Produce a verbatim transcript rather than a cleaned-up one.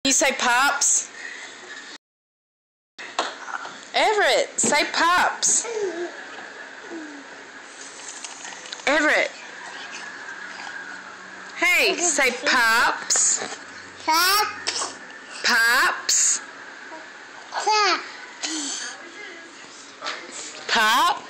You say Pops? Everett, say Pops. Everett. Hey, say Pops. Pops. Pops. Pops. Pop.